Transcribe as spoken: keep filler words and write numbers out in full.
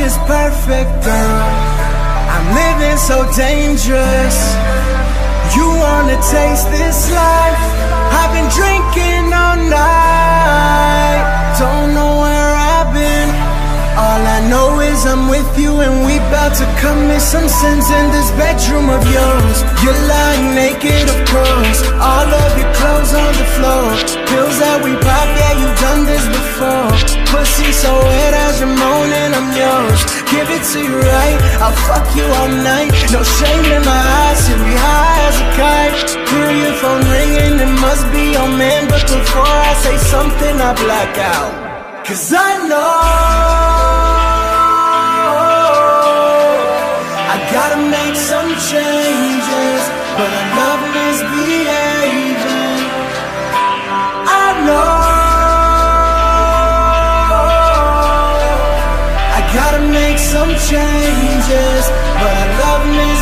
is perfect, girl. I'm living so dangerous. You wanna taste this life? I've been drinking all night. Don't know where I've been. All I know is I'm with you, and we bout to commit some sins in this bedroom of yours. You're lying naked, of course. All of your clothes on the floor. Pills that we pop, yeah, you've done this before. Pussy so wet as you're moaning, I'm yours. Give it to you right, I'll fuck you all night. No shame in my eyes, see me high as a kite. Hear your phone ringing, it must be your man. But before I say something, I black out. Cause I know I gotta make some changes, but I love misbehaving. I know I gotta make some changes, but I love misbehaving.